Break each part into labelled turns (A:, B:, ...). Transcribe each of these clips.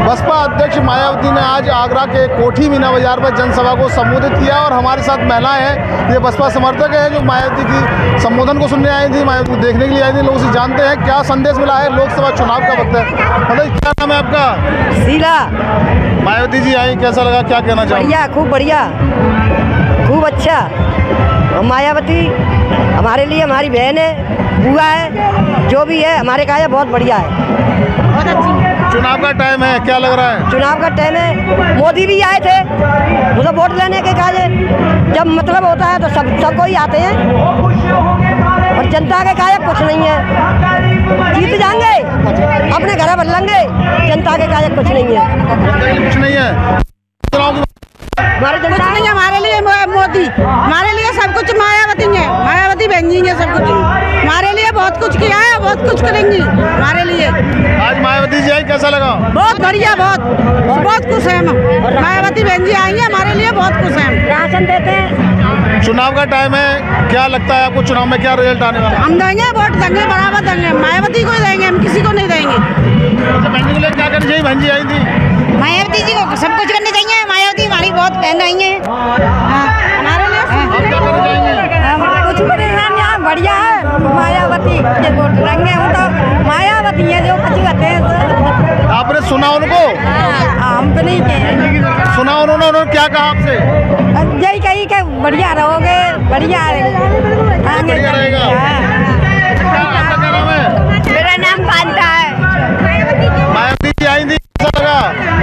A: बसपा अध्यक्ष मायावती ने आज आगरा के कोठी मीना बाजार पर जनसभा को संबोधित किया और हमारे साथ महिलाएं हैं, ये बसपा समर्थक हैं जो मायावती की संबोधन को सुनने आई थी, मायावती को देखने के लिए आई थी। लोग से जानते हैं क्या संदेश मिला है। लोकसभा चुनाव का वक्त है। मतलब क्या नाम है आपका?
B: शीला।
A: मायावती जी आई, कैसा लगा, क्या कहना चाहिए?
B: बढ़िया, खूब बढ़िया, खूब अच्छा। मायावती हमारे लिए हमारी बहन है, बुआ है, जो भी है हमारे का बहुत बढ़िया है, बहुत अच्छी।
A: चुनाव का टाइम है, क्या लग रहा है?
B: चुनाव का टाइम है, मोदी भी आए थे मुझे वोट लेने के काजे। जब मतलब होता है तो सबको ही आते हैं और जनता के काजे कुछ नहीं है। जीत जाएंगे, अपने घर बन लेंगे, जनता के काजे कुछ नहीं है।
A: कुछ नहीं है
B: हमारे जनता नहीं है, हमारे लिए मोदी, हमारे लिए सब कुछ मायावती है, मायावती बहन जी है, सब कुछ हमारे लिए बहुत कुछ किया है, बहुत कुछ करेंगी हमारे लिए।
A: आज मायावती जी आई, कैसा लगा?
B: बहुत बढ़िया, बहुत खुश है हम। मायावती बहन जी आई है, हमारे लिए बहुत खुश है। राशन देते हैं।
A: चुनाव का टाइम है, क्या लगता है आपको चुनाव में क्या रिजल्ट आने वाला है?
B: हम देंगे, वोट देंगे, बराबर देंगे, मायावती को ही देंगे, हम किसी को नहीं देंगे।
A: बहन जी को क्या करनी चाहिए? बहन जी आई थी,
B: मायावती जी को सब कुछ करनी चाहिए। मायावती हमारी बहुत बहन आई है, हमारे लिए कुछ भी नहीं है। यहाँ बढ़िया है, मायावती के वोट देंगे। हम तो मायावती है जो कुछ कहते हैं।
A: आपने सुना उनको?
B: हम तो नहीं कहे,
A: सुना उन्होंने क्या कहा आपसे?
B: यही कही कि बढ़िया रहोगे, बढ़िया
A: बढ़िया रहेगा। आपका क्या नाम है?
B: मेरा नाम कांता है।
A: मायावती जी आई थी, कैसा लगा?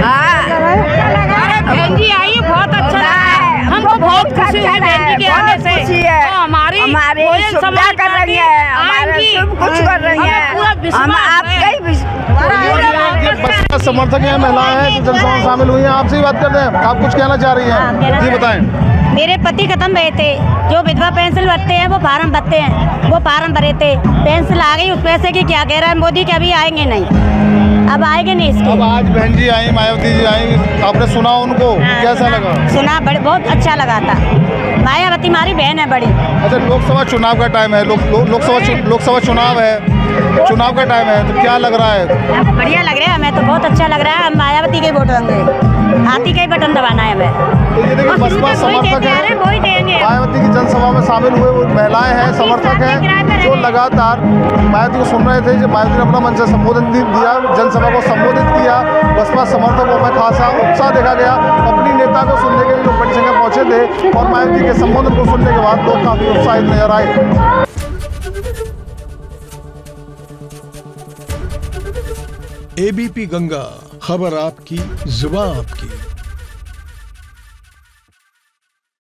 C: बहन जी आई, बहुत अच्छा लगा। हमको बहुत खुशी है बहन जी के आने से। हमारी सुविधा कर रही है, हमारे सब कुछ कर रही है। हम आपके
A: बसपा समर्थक हैं, महिलाएं हैं जो जनसभा में शामिल हुई हैं। आपसे ही बात करते हैं, आप कुछ कहना चाह रही हैं? जी बताएं।
C: मेरे पति खत्म हुए थे, जो विधवा पेंशन भरते हैं वो फार्म भरते हैं, वो फार्म भरे थे, पेंशन आ गई। उस पैसे की क्या कह रहा है मोदी के अभी आएंगे नहीं, अब आएंगे नहीं इसके।
A: अब आज बहन जी आई, मायावती जी आई, आपने सुना उनको, कैसा लगा?
C: सुना, बहुत अच्छा लगा था। मायावती हमारी बहन है बड़ी।
A: अच्छा, लोकसभा चुनाव का टाइम है, लोकसभा चुनाव है, चुनाव का टाइम है, तो क्या लग रहा है?
C: बढ़िया लग रहा है, हमें तो बहुत अच्छा लग रहा है। हम मायावती के वोट देंगे, हाथी का ही बटन दबाना है हमें।
A: तो ये देखिए बसपा समर्थक है,
C: वही देंगे।
A: मायावती की जनसभा में शामिल हुए वो महिलाएं हैं, समर्थक हैं जो लगातार मायावती को सुन रहे थे। जब मायावती ने अपना मंच से संबोधन दिया, जनसभा को संबोधित किया, बसपा समर्थकों में खासा उत्साह देखा गया। अपनी नेता को सुनने के लिए लोग बड़ी संख्या पहुंचे थे और मायावती के संबोधन को सुनने के बाद लोग काफी उत्साहित नजर आए।
D: एबीपी गंगा, खबर आपकी, जुबान आपकी।